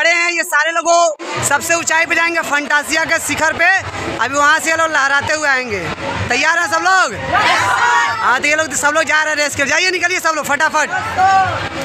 खड़े हैं, ये सारे लोगों सबसे ऊंचाई पे जाएंगे, फंटासिया के शिखर पे। अभी वहाँ से ये लोग लहराते हुए आएंगे। तैयार हैं सब लोग? हाँ, तो ये लोग सब लोग जा रहे हैं रेस के। जाइए, निकलिए सब लोग फटाफट।